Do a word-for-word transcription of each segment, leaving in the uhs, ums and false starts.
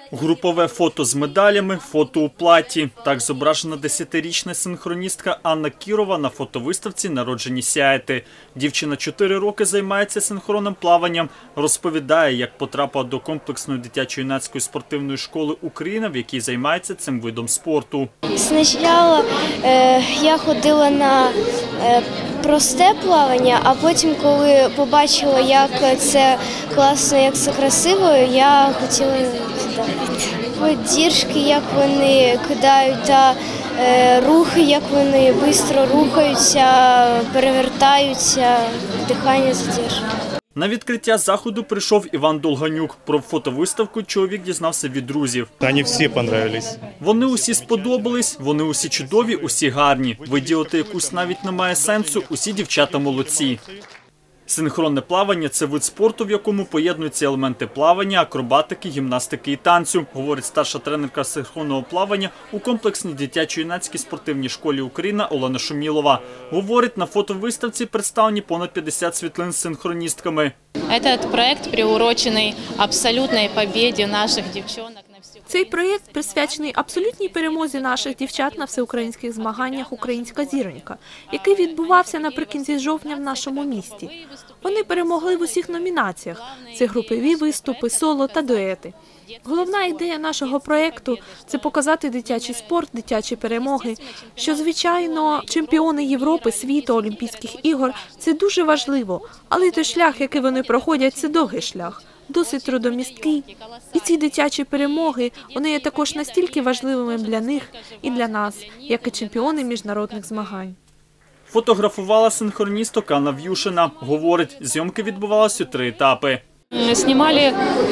Групове фото з медалями, фото у платі. Так зображена десятирічна синхроністка Анна Кірова на фотовиставці «Народжені сяяти». Дівчина чотири роки займається синхронним плаванням. Розповідає, як потрапила до комплексної дитячо-юнацької спортивної школи «Україна», в якій займається цим видом спорту. Спочатку е, я ходила на е, просте плавання, а потім, коли побачила, як це класно, як це красиво, я хотіла сюди. Подіржки, як вони кидають, та е, рухи, як вони швидко рухаються, перевертаються, дихання задержують. На відкриття заходу прийшов Іван Долганюк. Про фотовиставку чоловік дізнався від друзів. Вони всі подобались. Вони усі сподобались, вони усі чудові, усі гарні. Виділити якусь навіть немає сенсу, усі дівчата молодці. Синхронне плавання – це вид спорту, в якому поєднуються елементи плавання, акробатики, гімнастики і танцю, говорить старша тренерка синхронного плавання у комплексній дитячо-юнацькій спортивній школі «Україна» Олена Шумілова. Говорить, на фотовиставці представлені понад п'ятдесят світлин з синхроністками. Этот проект приурочений абсолютній побєді наших дівчонок. Цей проєкт присвячений абсолютній перемозі наших дівчат на всеукраїнських змаганнях «Українська зіронька», який відбувався наприкінці жовтня в нашому місті. Вони перемогли в усіх номінаціях – це групові виступи, соло та дуети. Головна ідея нашого проєкту – це показати дитячий спорт, дитячі перемоги, що, звичайно, чемпіони Європи, світу, Олімпійських ігор – це дуже важливо, але той шлях, який вони проходять, це довгий шлях. Досить трудомісткий. І ці дитячі перемоги, вони є також настільки важливими для них і для нас, як і чемпіони міжнародних змагань. Фотографувала синхроністок Анна В'юшина. Говорить, зйомки відбувалися у три етапи. Знімали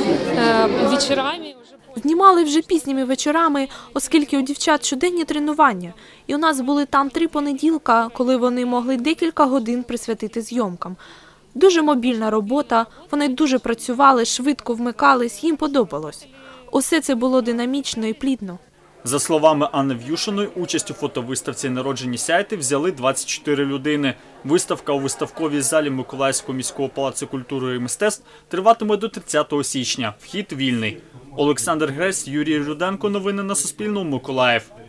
вечорами. Знімали вже пізніми вечорами, оскільки у дівчат щоденні тренування. І у нас були там три понеділка, коли вони могли декілька годин присвятити зйомкам. Дуже мобільна робота, вони дуже працювали, швидко вмикались, їм подобалось. Усе це було динамічно і плідно. За словами Анни В'юшиної, участь у фотовиставці «Народжені сяяти» взяли двадцять чотири людини. Виставка у виставковій залі Миколаївського міського палацу культури і мистецтв триватиме до тридцятого січня. Вхід вільний. Олександр Гресь, Юрій Руденко. Новини на Суспільному. Миколаїв.